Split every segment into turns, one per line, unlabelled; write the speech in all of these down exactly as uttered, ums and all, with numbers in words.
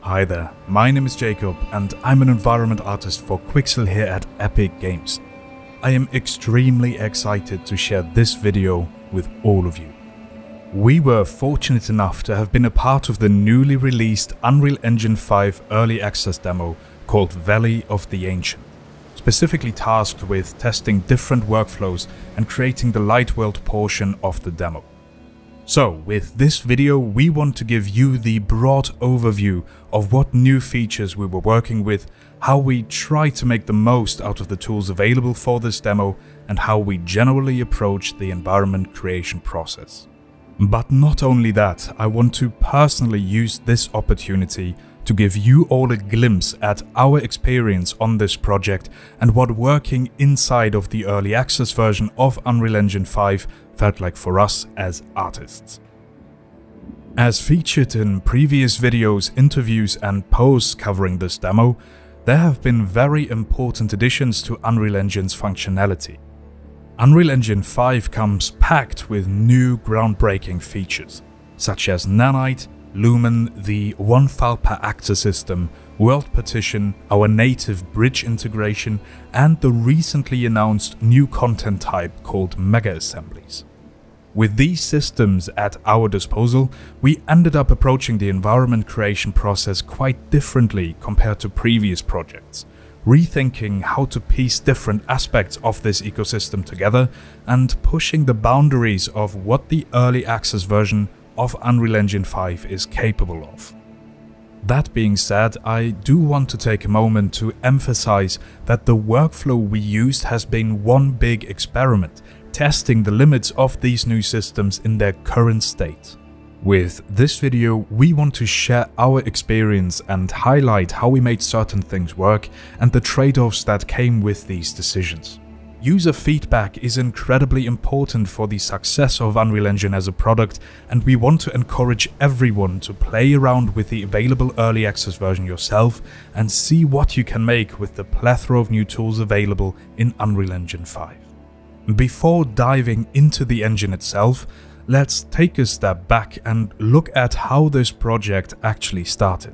Hi there, my name is Jacob and I'm an environment artist for Quixel here at Epic Games. I am extremely excited to share this video with all of you. We were fortunate enough to have been a part of the newly released Unreal Engine five Early Access demo called Valley of the Ancient, specifically tasked with testing different workflows and creating the light world portion of the demo. So, with this video, we want to give you the broad overview of what new features we were working with, how we try to make the most out of the tools available for this demo, and how we generally approach the environment creation process. But not only that, I want to personally use this opportunity to give you all a glimpse at our experience on this project and what working inside of the early access version of Unreal Engine five felt like for us as artists. As featured in previous videos, interviews and posts covering this demo, there have been very important additions to Unreal Engine's functionality. Unreal Engine five comes packed with new groundbreaking features, such as Nanite, Lumen, the one file per actor system, World Partition, our native bridge integration, and the recently announced new content type called Megascans. With these systems at our disposal, we ended up approaching the environment creation process quite differently compared to previous projects, rethinking how to piece different aspects of this ecosystem together and pushing the boundaries of what the early access version of Unreal Engine five is capable of. That being said, I do want to take a moment to emphasize that the workflow we used has been one big experiment, testing the limits of these new systems in their current state. With this video, we want to share our experience and highlight how we made certain things work and the trade-offs that came with these decisions. User feedback is incredibly important for the success of Unreal Engine as a product, and we want to encourage everyone to play around with the available early access version yourself and see what you can make with the plethora of new tools available in Unreal Engine five. Before diving into the engine itself, let's take a step back and look at how this project actually started.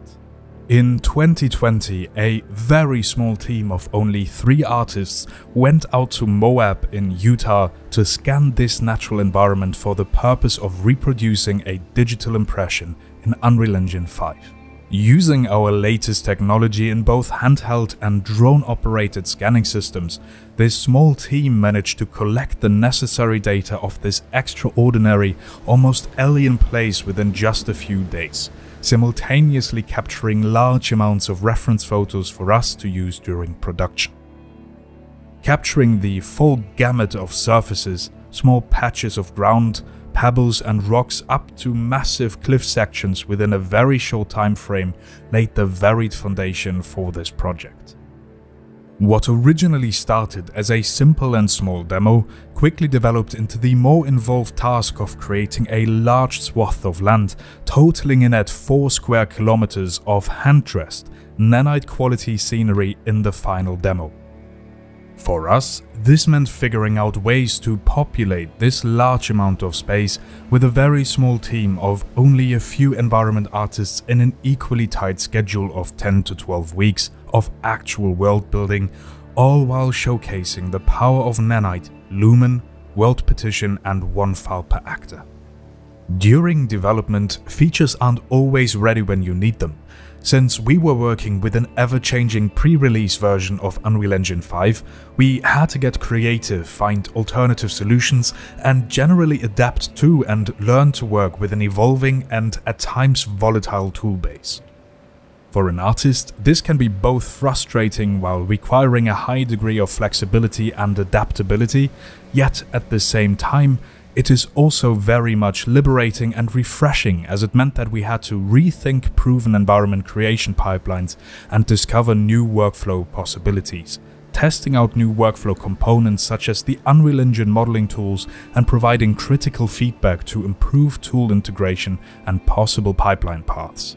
In twenty twenty, a very small team of only three artists went out to Moab in Utah to scan this natural environment for the purpose of reproducing a digital impression in Unreal Engine five. Using our latest technology in both handheld and drone-operated scanning systems, this small team managed to collect the necessary data of this extraordinary, almost alien place within just a few days, simultaneously capturing large amounts of reference photos for us to use during production. Capturing the full gamut of surfaces, small patches of ground, pebbles and rocks up to massive cliff sections within a very short time frame laid the varied foundation for this project. What originally started as a simple and small demo quickly developed into the more involved task of creating a large swath of land, totaling in at four square kilometers of hand-dressed, nanite quality scenery in the final demo. For us, this meant figuring out ways to populate this large amount of space with a very small team of only a few environment artists in an equally tight schedule of ten to twelve weeks of actual world building, all while showcasing the power of Nanite, Lumen, World Partition and one file per actor. During development, features aren't always ready when you need them. Since we were working with an ever-changing pre-release version of Unreal Engine five, we had to get creative, find alternative solutions, and generally adapt to and learn to work with an evolving and at times volatile toolbase. For an artist, this can be both frustrating while requiring a high degree of flexibility and adaptability, yet at the same time, it is also very much liberating and refreshing, as it meant that we had to rethink proven environment creation pipelines and discover new workflow possibilities, testing out new workflow components such as the Unreal Engine modeling tools and providing critical feedback to improve tool integration and possible pipeline paths.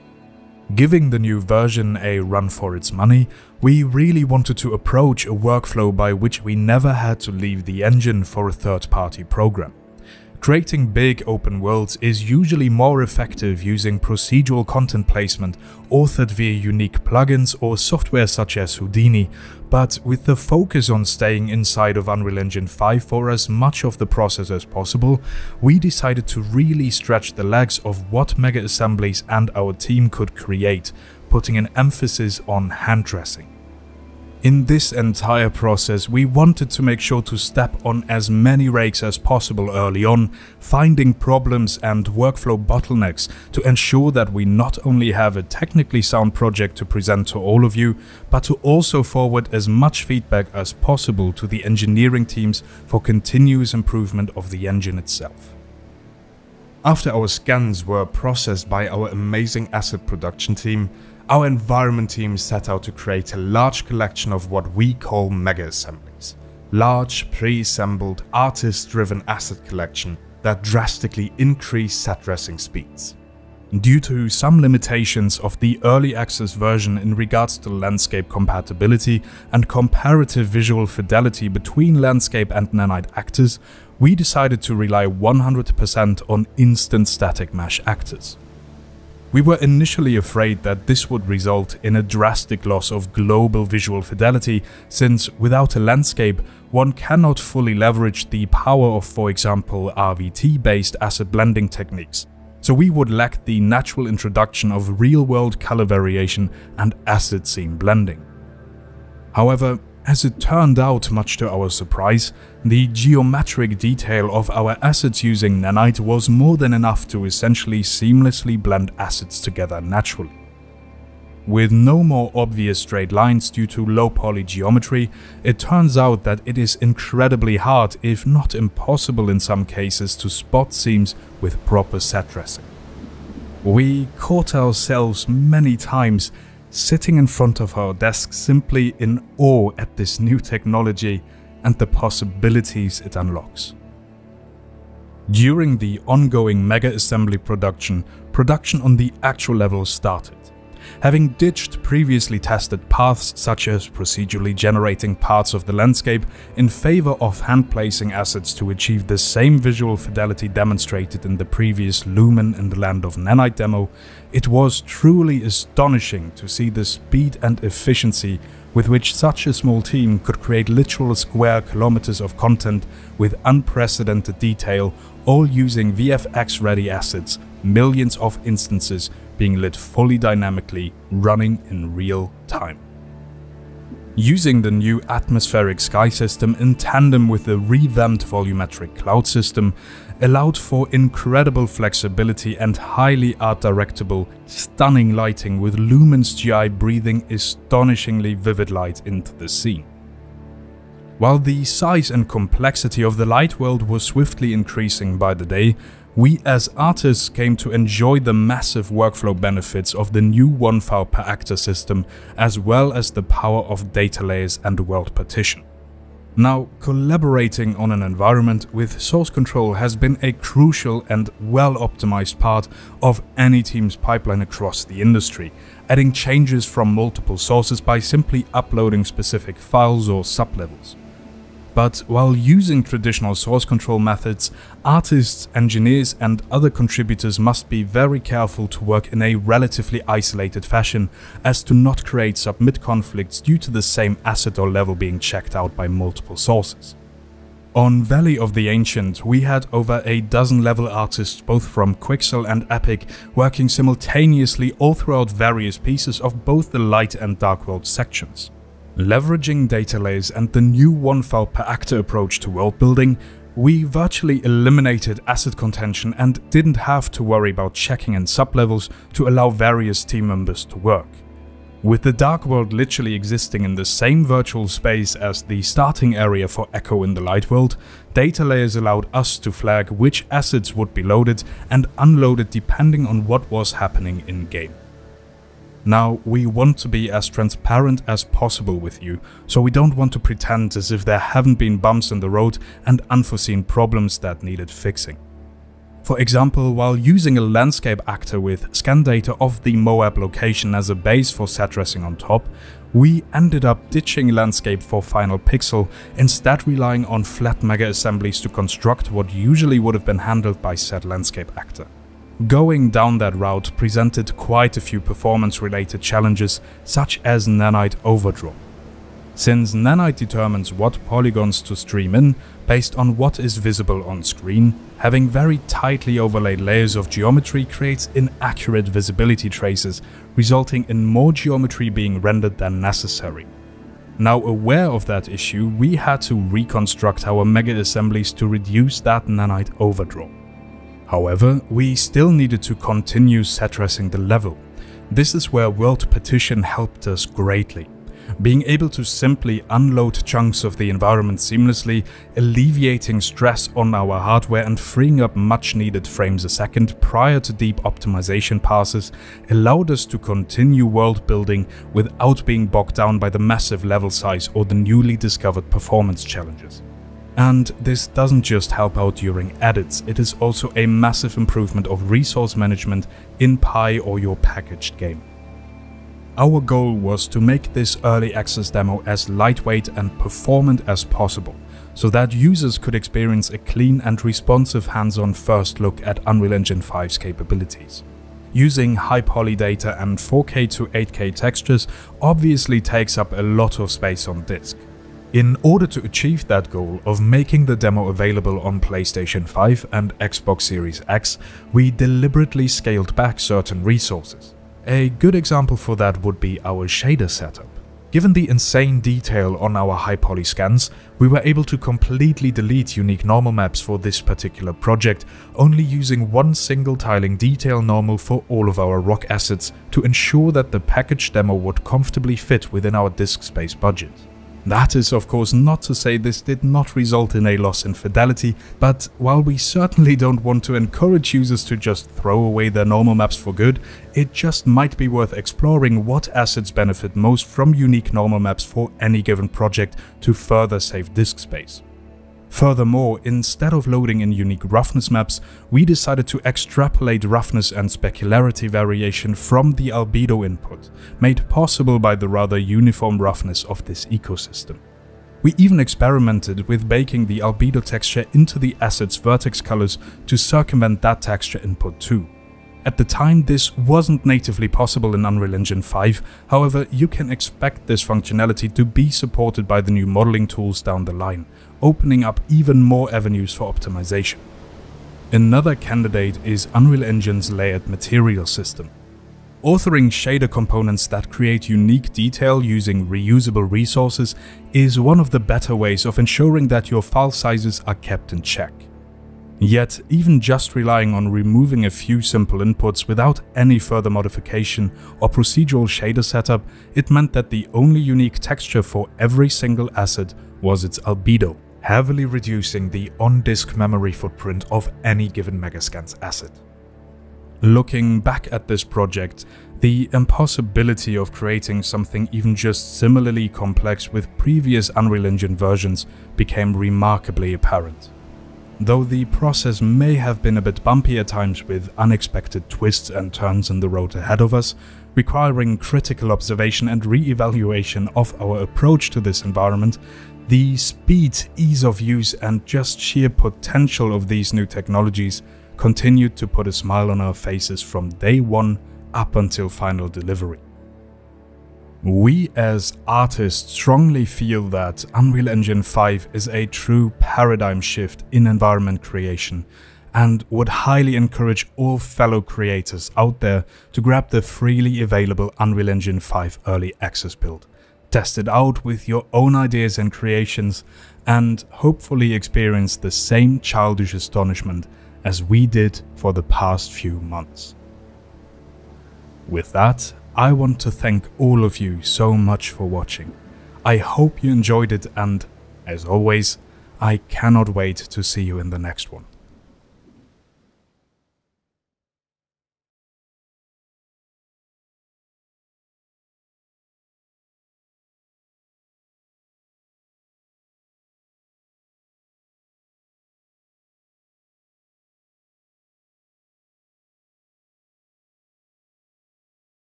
Giving the new version a run for its money, we really wanted to approach a workflow by which we never had to leave the engine for a third-party program. Creating big open worlds is usually more effective using procedural content placement authored via unique plugins or software such as Houdini, but with the focus on staying inside of Unreal Engine five for as much of the process as possible, we decided to really stretch the legs of what Mega Assemblies and our team could create, putting an emphasis on hand dressing. In this entire process, we wanted to make sure to step on as many rakes as possible early on, finding problems and workflow bottlenecks to ensure that we not only have a technically sound project to present to all of you, but to also forward as much feedback as possible to the engineering teams for continuous improvement of the engine itself. After our scans were processed by our amazing asset production team, our environment team set out to create a large collection of what we call mega assemblies. Large, pre-assembled, artist-driven asset collection that drastically increase set dressing speeds. Due to some limitations of the early access version in regards to landscape compatibility and comparative visual fidelity between landscape and Nanite actors, we decided to rely one hundred percent on instant static mesh actors. We were initially afraid that this would result in a drastic loss of global visual fidelity, since without a landscape, one cannot fully leverage the power of, for example, R V T-based asset blending techniques, so we would lack the natural introduction of real-world color variation and asset scene blending. However, as it turned out, much to our surprise, the geometric detail of our assets using Nanite was more than enough to essentially seamlessly blend assets together naturally. With no more obvious straight lines due to low poly geometry, it turns out that it is incredibly hard, if not impossible in some cases, to spot seams with proper set dressing. We caught ourselves many times sitting in front of our desk simply in awe at this new technology and the possibilities it unlocks. During the ongoing Mega Assembly production, production on the actual level started. Having ditched previously tested paths such as procedurally generating parts of the landscape in favor of hand-placing assets to achieve the same visual fidelity demonstrated in the previous Lumen in the Land of Nanite demo, it was truly astonishing to see the speed and efficiency with which such a small team could create literal square kilometers of content with unprecedented detail, all using V F X-ready assets, millions of instances being lit fully dynamically, running in real time. Using the new atmospheric sky system in tandem with the revamped volumetric cloud system allowed for incredible flexibility and highly art-directable, stunning lighting, with Lumen's G I breathing astonishingly vivid light into the scene. While the size and complexity of the light world was swiftly increasing by the day, we as artists came to enjoy the massive workflow benefits of the new one file per actor system, as well as the power of data layers and world partition. Now, collaborating on an environment with source control has been a crucial and well-optimized part of any team's pipeline across the industry, adding changes from multiple sources by simply uploading specific files or sublevels. But while using traditional source control methods, artists, engineers and other contributors must be very careful to work in a relatively isolated fashion as to not create submit conflicts due to the same asset or level being checked out by multiple sources. On Valley of the Ancient, we had over a dozen level artists both from Quixel and Epic working simultaneously all throughout various pieces of both the light and dark world sections. Leveraging data layers and the new one file per actor approach to world building, we virtually eliminated asset contention and didn't have to worry about checking in sublevels to allow various team members to work. With the dark world literally existing in the same virtual space as the starting area for Echo in the light world, data layers allowed us to flag which assets would be loaded and unloaded depending on what was happening in-game. Now, we want to be as transparent as possible with you, so we don't want to pretend as if there haven't been bumps in the road and unforeseen problems that needed fixing. For example, while using a landscape actor with scan data of the Moab location as a base for set dressing on top, We ended up ditching landscape for final pixel, instead relying on flat mega assemblies to construct what usually would have been handled by said landscape actor. Going down that route presented quite a few performance-related challenges, such as Nanite overdraw. Since Nanite determines what polygons to stream in based on what is visible on screen, having very tightly overlaid layers of geometry creates inaccurate visibility traces, resulting in more geometry being rendered than necessary. Now, aware of that issue, we had to reconstruct our mega assemblies to reduce that Nanite overdraw. However, we still needed to continue set dressing the level. This is where World Partition helped us greatly. Being able to simply unload chunks of the environment seamlessly, alleviating stress on our hardware and freeing up much needed frames a second prior to deep optimization passes, allowed us to continue world building without being bogged down by the massive level size or the newly discovered performance challenges. And this doesn't just help out during edits, it is also a massive improvement of resource management in Pi or your packaged game. Our goal was to make this early access demo as lightweight and performant as possible, so that users could experience a clean and responsive hands-on first look at Unreal Engine five's capabilities. Using high poly data and four K to eight K textures obviously takes up a lot of space on disk. In order to achieve that goal of making the demo available on PlayStation five and Xbox Series X, we deliberately scaled back certain resources. A good example for that would be our shader setup. Given the insane detail on our high poly scans, we were able to completely delete unique normal maps for this particular project, only using one single tiling detail normal for all of our rock assets to ensure that the package demo would comfortably fit within our disk space budget. That is of course not to say this did not result in a loss in fidelity, but while we certainly don't want to encourage users to just throw away their normal maps for good, it just might be worth exploring what assets benefit most from unique normal maps for any given project to further save disk space. Furthermore, instead of loading in unique roughness maps, we decided to extrapolate roughness and specularity variation from the albedo input, made possible by the rather uniform roughness of this ecosystem. We even experimented with baking the albedo texture into the asset's vertex colors to circumvent that texture input too. At the time, this wasn't natively possible in Unreal Engine five, however, you can expect this functionality to be supported by the new modeling tools down the line, opening up even more avenues for optimization. Another candidate is Unreal Engine's layered material system. Authoring shader components that create unique detail using reusable resources is one of the better ways of ensuring that your file sizes are kept in check. Yet, even just relying on removing a few simple inputs without any further modification or procedural shader setup, it meant that the only unique texture for every single asset was its albedo, heavily reducing the on-disk memory footprint of any given Megascans asset. Looking back at this project, the impossibility of creating something even just similarly complex with previous Unreal Engine versions became remarkably apparent. Though the process may have been a bit bumpy at times with unexpected twists and turns in the road ahead of us, requiring critical observation and re-evaluation of our approach to this environment, the speed, ease of use and just sheer potential of these new technologies continued to put a smile on our faces from day one up until final delivery. We as artists strongly feel that Unreal Engine five is a true paradigm shift in environment creation and would highly encourage all fellow creators out there to grab the freely available Unreal Engine five Early Access build, test it out with your own ideas and creations, and hopefully experience the same childish astonishment as we did for the past few months. With that, I want to thank all of you so much for watching. I hope you enjoyed it and, as always, I cannot wait to see you in the next one.